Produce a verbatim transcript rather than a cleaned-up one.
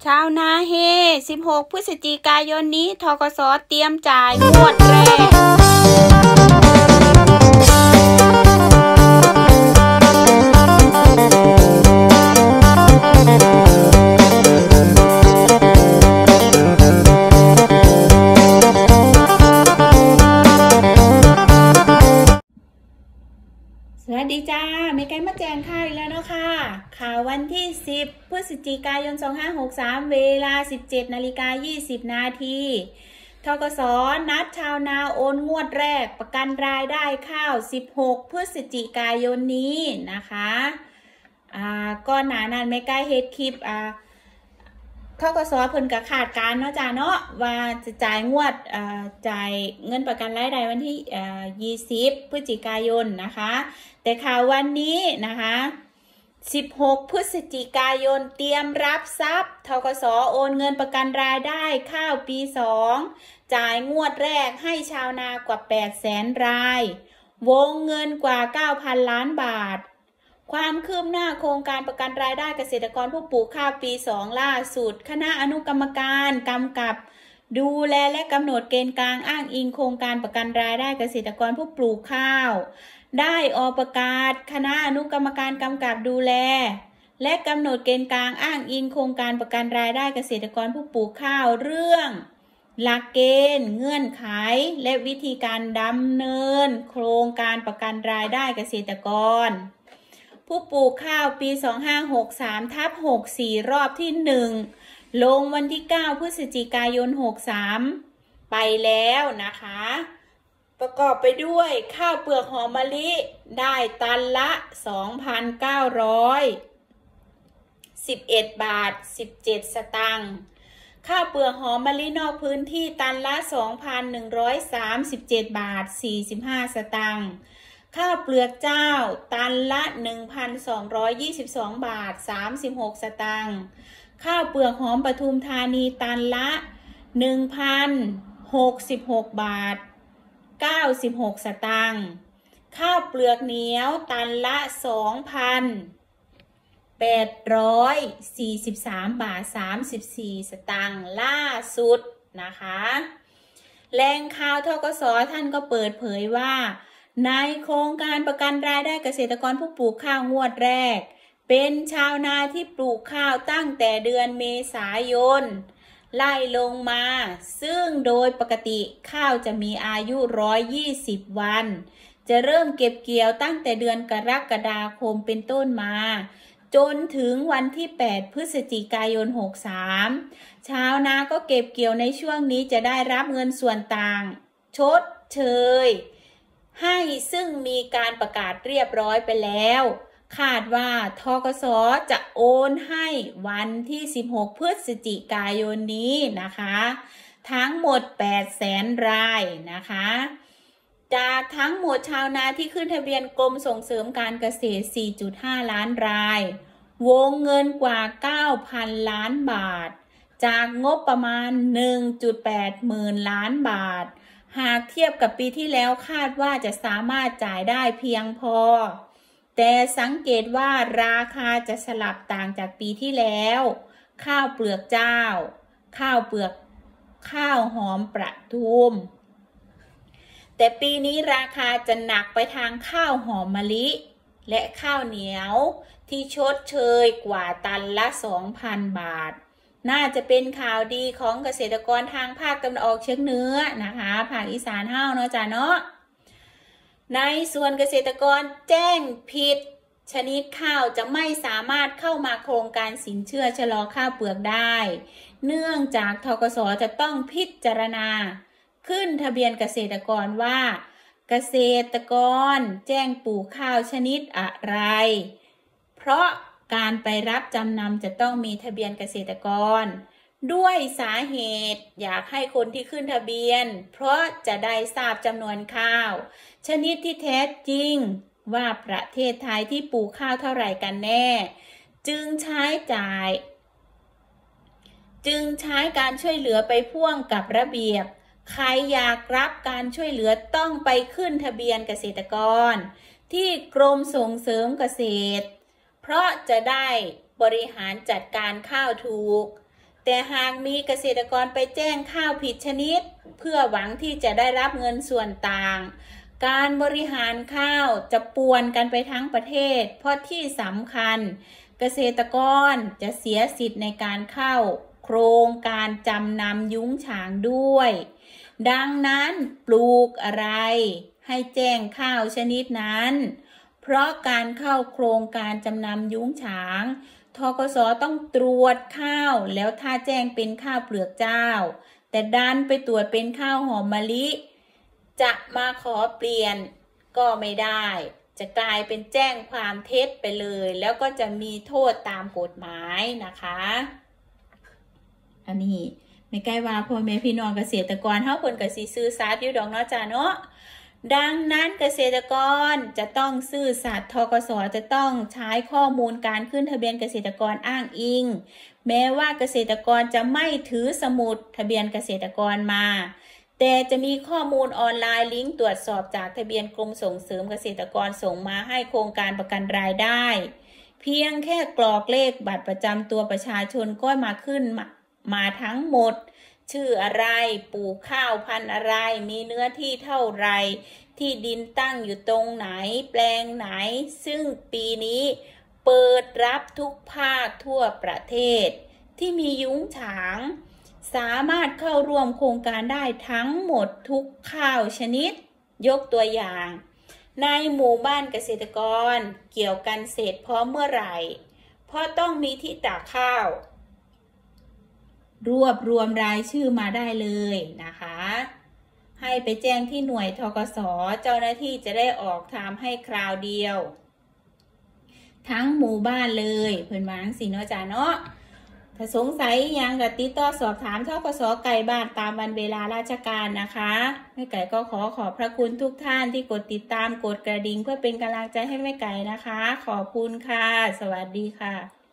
ชาวนาเฮสิบหกพฤศจิกายนนี้ธกส.เตรียมจ่ายงวดแรกสวัสดีจ้าเมย์ไก่มาแจ้งข่าวอีกแล้วเนาะค่ะข่าววันที่สิบพฤศจิกายนสองพันห้าร้อยหกสิบสามเวลา สิบเจ็ดนาฬิกายี่สิบนาทีธกส.นัดชาวนาโอนงวดแรกประกันรายได้ข้าวสิบหกพฤศจิกายนนี้นะคะอ่าก่อนหน้านั้นเมย์ไก่เฮ็ดคลิปอ่าธกส.เพิ่นก็คาดการณ์เนาะจ้าเนาะว่าจะจ่ายงวดอ่าจ่ายเงินประกันรายได้วันที่อ่ายี่สิบพฤศจิกายนนะคะแต่ข่าววันนี้นะคะสิบหกพฤศจิกายนเตรียมรับทรัพย์ธกส.โอนเงินประกันรายได้ข้าวปีสองจ่ายงวดแรกให้ชาวนากว่าแปดแสนรายวงเงินกว่า เก้าพัน ล้านบาทความคืบหน้าโครงการประกันรายได้เกษตรกรผู้ปลูกข้าวปีสองล่าสุดคณะอนุกรรมการกำกับดูแลและกำหนดเกณฑ์กลางอ้างอิงโครงการประกันรายได้เกษตรกรผู้ปลูกข้าวได้ออกประกาศคณะอนุกรรมการกำกับดูแลและกำหนดเกณฑ์กลางอ้างอิงโครงการประกันรายได้เกษตรกรผู้ปลูกข้าวเรื่องหลักเกณฑ์เงื่อนไขและวิธีการดำเนินโครงการประกันรายได้เกษตรกรผู้ปลูกข้าวปีสองพันห้าร้อยหกสิบสามทับหกสิบสี่รอบที่หนึ่งลงวันที่เก้าพฤศจิกายนหกสิบสามไปแล้วนะคะประกอบไปด้วยข้าวเปลือกหอมมะลิได้ตันละ สองพันเก้าร้อยสิบเอ็ด บาทสิบเจ็ดสตางค์ข้าวเปลือกหอมมะลินอกพื้นที่ตันละ สองพันหนึ่งร้อยสามสิบเจ็ด บาทสี่สิบห้าสตางค์ข้าวเปลือกเจ้าตันละ หนึ่งพันสองร้อยยี่สิบสอง บาทสามสิบหกสตางค์ข้าวเปลือกหอมปทุมธานีตันละ หนึ่งพันหกสิบหก บาทเก้าสิบหกสตางค์ข้าวเปลือกเหนียวตันละ สองพันแปดร้อยสี่สิบสาม บาทสามสิบสี่สตางค์ล่าสุดนะคะแหล่งข่าวธกส.ท่านก็เปิดเผยว่าในโครงการประกันรายได้เกษตรกรผู้ปลูกข้าวงวดแรกเป็นชาวนาที่ปลูกข้าวตั้งแต่เดือนเมษายนไล่ลงมาซึ่งโดยปกติข้าวจะมีอายุหนึ่งร้อยยี่สิบวันจะเริ่มเก็บเกี่ยวตั้งแต่เดือนกรกฎาคมเป็นต้นมาจนถึงวันที่แปดพฤศจิกายนหกสิบสามชาวนาก็เก็บเกี่ยวในช่วงนี้จะได้รับเงินส่วนต่างชดเชยให้ซึ่งมีการประกาศเรียบร้อยไปแล้วคาดว่าธกส.จะโอนให้วันที่สิบหกพฤศจิกายนนี้นะคะทั้งหมดแปดแสนรายนะคะจากทั้งหมดชาวนาที่ขึ้นทะเบียนกรมส่งเสริมการเกษตร สี่จุดห้า ล้านรายวงเงินกว่า เก้าพัน ล้านบาทจากงบประมาณ หนึ่งจุดแปด หมื่นล้านบาทหากเทียบกับปีที่แล้วคาดว่าจะสามารถจ่ายได้เพียงพอแต่สังเกตว่าราคาจะสลับต่างจากปีที่แล้วข้าวเปลือกเจ้าข้าวเปลือกข้าวหอมประทุมแต่ปีนี้ราคาจะหนักไปทางข้าวหอมมะลิและข้าวเหนียวที่ชดเชยกว่าตันละ สองพัน บาทน่าจะเป็นข่าวดีของเกษตรกรทางภาคตะวันออกเฉียงเหนือนะคะภาคอีสานเฮาเนาะจ้ะเนาะในส่วนเกษตรกรแจ้งผิดชนิดข้าวจะไม่สามารถเข้ามาโครงการสินเชื่อชะลอข้าวเปลือกได้เนื่องจากธกส.จะต้องพิจารณาขึ้นทะเบียนเกษตรกรว่าเกษตรกรแจ้งปลูกข้าวชนิดอะไรเพราะการไปรับจำนำจะต้องมีทะเบียนเกษตรกรด้วยสาเหตุอยากให้คนที่ขึ้นทะเบียนเพราะจะได้ทราบจำนวนข้าวชนิดที่แท้จริงว่าประเทศไทยที่ปลูกข้าวเท่าไหร่กันแน่จึงใช้จ่ายจึงใช้การช่วยเหลือไปพ่วงกับระเบียบใครอยากรับการช่วยเหลือต้องไปขึ้นทะเบียนเกษตรกรที่กรมส่งเสริมเกษตรเพราะจะได้บริหารจัดการข้าวถูกแต่หากมีเกษตรกรไปแจ้งข้าวผิดชนิดเพื่อหวังที่จะได้รับเงินส่วนต่างการบริหารข้าวจะป่วนกันไปทั้งประเทศเพราะที่สำคัญเกษตรกรจะเสียสิทธิ์ในการเข้าโครงการจำนำยุ้งฉางด้วยดังนั้นปลูกอะไรให้แจ้งข้าวชนิดนั้นเพราะการเข้าโครงการจำนำยุ้งฉางธกส.ต้องตรวจข้าวแล้วถ้าแจ้งเป็นข้าวเปลือกเจ้าแต่ดันไปตรวจเป็นข้าวหอมมะลิจะมาขอเปลี่ยนก็ไม่ได้จะกลายเป็นแจ้งความเท็จไปเลยแล้วก็จะมีโทษตามกฎหมายนะคะอันนี้ไม่ใกล้ว่าพ่อแม่พี่น้องเกษตรกรเฮาเพิ่นก็สิซื้อสัตว์อยู่ดอกเนาะจ้าเนาะดังนั้นเกษตรกรจะต้องซื่อสัตย์ธกส.จะต้องใช้ข้อมูลการขึ้นทะเบียนเกษตรกรอ้างอิงแม้ว่าเกษตรกรจะไม่ถือสมุดทะเบียนเกษตรกรมาแต่จะมีข้อมูลออนไลน์ลิงก์ตรวจสอบจากทะเบียนกรมส่งเสริมเกษตรกรส่งมาให้โครงการประกันรายได้เพียงแค่กรอกเลขบัตรประจำตัวประชาชนก็มาขึ้นมามาทั้งหมดชื่ออะไรปลูกข้าวพันธุ์อะไรมีเนื้อที่เท่าไรที่ดินตั้งอยู่ตรงไหนแปลงไหนซึ่งปีนี้เปิดรับทุกภาคทั่วประเทศที่มียุ้งฉางสามารถเข้าร่วมโครงการได้ทั้งหมดทุกข้าวชนิดยกตัวอย่างในหมู่บ้านเกษตรกรเกี่ยวกันเสร็จพร้อมเมื่อไหร่เพราะต้องมีที่ตากข้าวรวบรวมรายชื่อมาได้เลยนะคะให้ไปแจ้งที่หน่วยธกส.เจ้าหน้าที่จะได้ออกทำให้คราวเดียวทั้งหมู่บ้านเลยเพิ่นว่าจังซี่เนาะจ้าเนาะถ้าสงสัยยังก็ติดต่อสอบถามธกส.ไก่บ้านตามวันเวลาราชการนะคะแม่ไก่ก็ขอขอบพระคุณทุกท่านที่กดติดตามกดกระดิ่งเพื่อเป็นกำลังใจให้แม่ไก่นะคะขอบคุณค่ะสวัสดีค่ะ